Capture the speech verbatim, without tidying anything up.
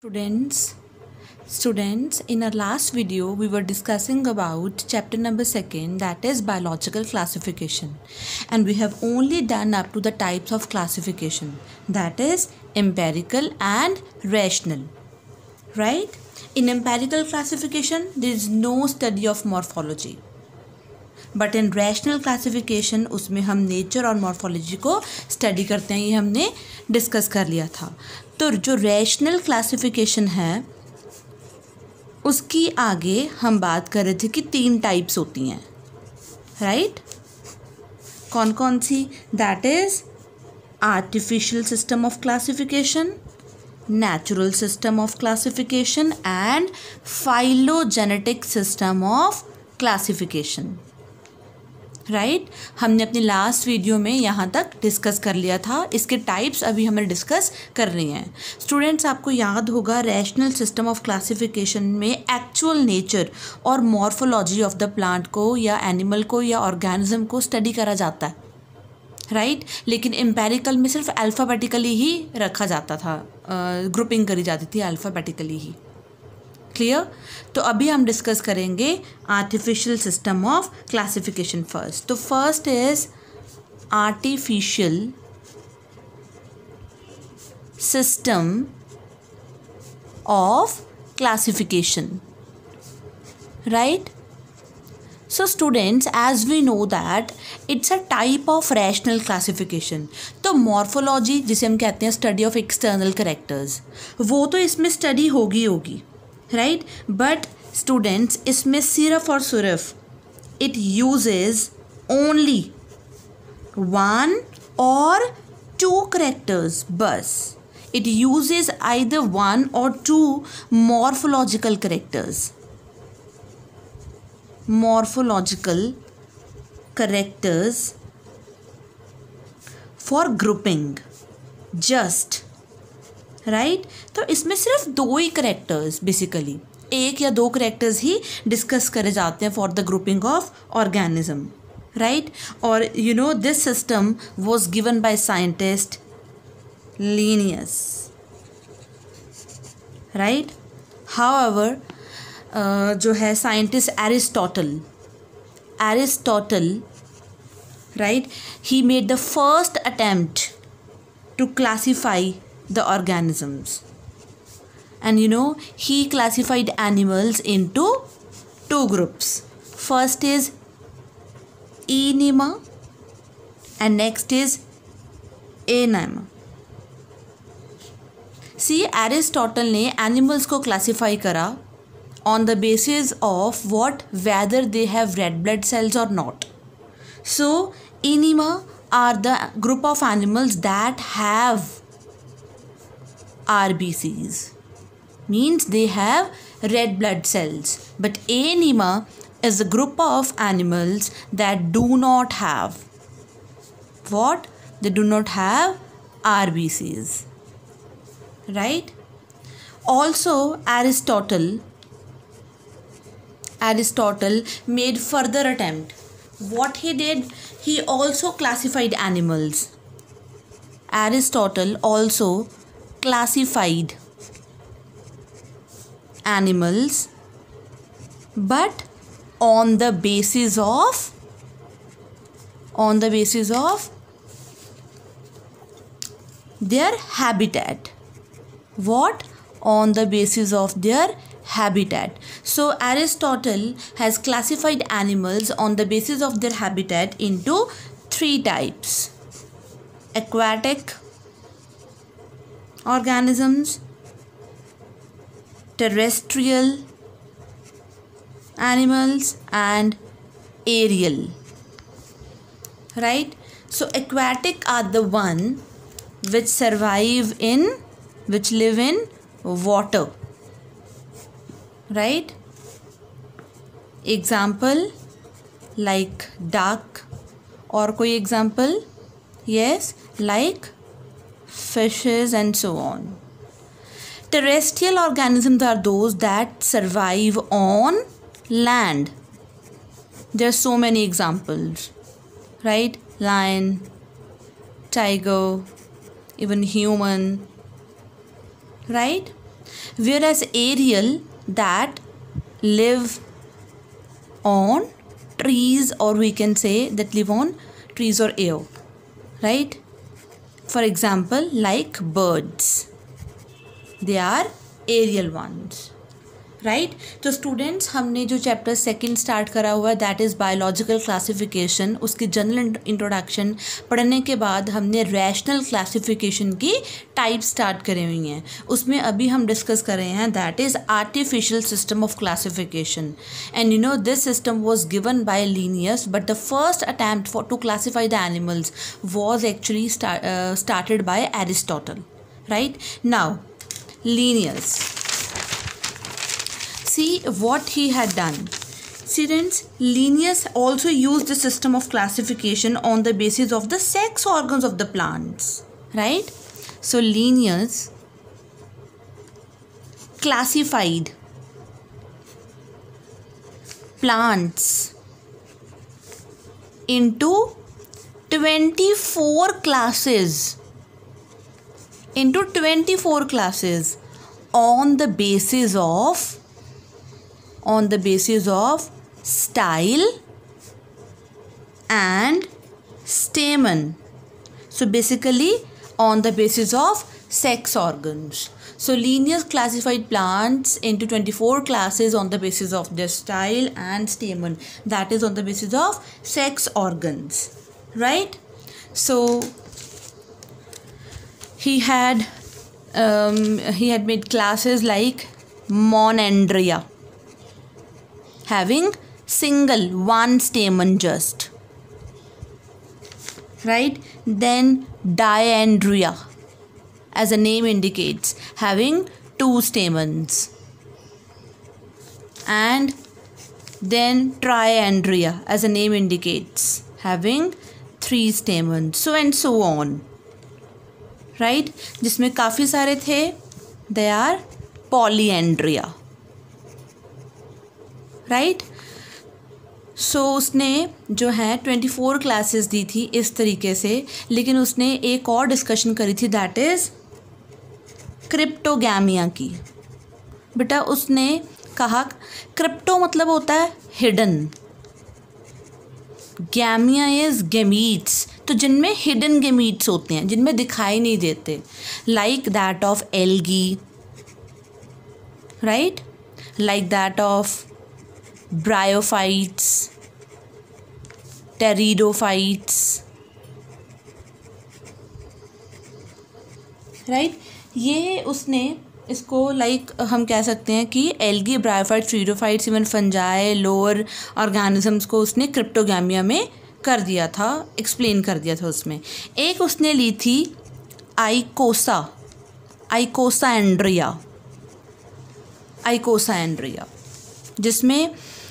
Students, students, in our last video we were discussing about chapter number second, that is biological classification, and we have only done up to the types of classification, that is empirical and rational, right? In empirical classification there is no study of morphology, but in rational classification उसमें हम nature और morphology को study करते हैं, ये हमने discuss कर लिया था। तो जो रैशनल क्लासिफिकेशन है उसकी आगे हम बात कर रहे थे कि तीन टाइप्स होती हैं, राइट? कौन कौन सी? That is artificial system of classification, natural system of classification and phylogenetic system of classification, right right? हमने अपनी लास्ट वीडियो में यहाँ तक डिस्कस कर लिया था। इसके टाइप्स अभी हमें डिस्कस कर रही हैं। स्टूडेंट्स, आपको याद होगा रैशनल सिस्टम ऑफ क्लासिफिकेशन में एक्चुअल नेचर और मॉर्फोलॉजी ऑफ द प्लांट को या एनिमल को या ऑर्गेनिज्म को स्टडी करा जाता है, राइट right? लेकिन एम्पेरिकल में सिर्फ अल्फ़ाबेटिकली ही रखा जाता था, ग्रुपिंग करी जाती थी अल्फ़ाबेटिकली ही। क्लियर? तो अभी हम डिस्कस करेंगे artificial system of classification first. तो first is artificial system of classification, right? So students, as we know that it's a type of rational classification. तो मॉर्फोलॉजी जिसे हम कहते हैं स्टडी ऑफ एक्सटर्नल कैरेक्टर्स, वो तो इसमें स्टडी होगी होगी राइट, बट स्टूडेंट्स इसमें सिर्फ और सिर्फ it uses only one or two characters, बस it uses either one or two morphological characters, morphological characters for grouping, just right right? तो इसमें सिर्फ दो ही करेक्टर्स, बेसिकली एक या दो करेक्टर्स ही डिस्कस करे जाते हैं for the grouping of organism, right? और you know this system was given by scientist Linnaeus, right? However जो है scientist Aristotle Aristotle right, he made the first attempt to classify the organisms, and you know he classified animals into two groups. First is Enema and next is Anima. See, Aristotle ने animals को classify करा on the basis of what, whether they have red blood cells or not. So Enema are the group of animals that have R B Cs, means they have red blood cells, but Anima is a group of animals that do not have what? They do not have R B Cs, right? Also Aristotle Aristotle made further attempt. What he did, he also classified animals. Aristotle also classified animals, but on the basis of on the basis of their habitat. What? On the basis of their habitat. So Aristotle has classified animals on the basis of their habitat into three types: aquatic organisms, terrestrial animals and aerial, right? So aquatic are the one which survive in, which live in water, right? Example like duck, or कोई example? Yes, like fishes and so on. Terrestrial organisms are those that survive on land. There are so many examples, right? Lion, tiger, even human, right? whereas aerial that live on trees, or we can say that live on trees or air, right? For example, like birds, they are aerial ones, right right? तो students, हमने जो chapter second start करा हुआ है that is biological classification, उसकी general introduction पढ़ने के बाद हमने रैशनल क्लासिफिकेशन की टाइप स्टार्ट करे हुई हैं. उसमें अभी हम डिस्कस कर रहे हैं that is artificial system of classification. And you know this system was given by Linnaeus, but the first attempt for to classify the animals was actually started by Aristotle. Right now Linnaeus, see what he had done. Students, Linnaeus also used the system of classification on the basis of the sex organs of the plants, right? So Linnaeus classified plants into twenty-four classes into twenty-four classes on the basis of on the basis of style and stamen. So basically on the basis of sex organs. So Linnaeus classified plants into twenty-four classes on the basis of their style and stamen, that is on the basis of sex organs, right? So he had um, he had made classes like Monandria, having single one stamen just, right? Then Diandria, as the name indicates, having two stamens, and then Triandria, as the name indicates, having three stamens, so and so on, right right? जिसमें काफ़ी सारे थे, they are पॉलीएंड्रिया, right. सो उसने जो है twenty four classes दी थी इस तरीके से, लेकिन उसने एक और डिस्कशन करी थी दैट इज़ क्रिप्टोगैमिया की. बेटा उसने कहा क्रिप्टो मतलब होता है हिडन, गैमिया इज गेमीट्स, तो जिनमें हिडन गेमीट्स होते हैं, जिनमें दिखाई नहीं देते, like that of algae, right, like that of bryophytes, pteridophytes, right. ये उसने इसको लाइक like, हम कह सकते हैं कि algae, bryophytes, pteridophytes, even fungi, lower organisms को उसने क्रिप्टोगैमिया में कर दिया था, एक्सप्लेन कर दिया था उसमें. एक उसने ली थी आइकोसा, आइकोसा एंड्रिया, आइकोसा एंड्रिया, जिसमें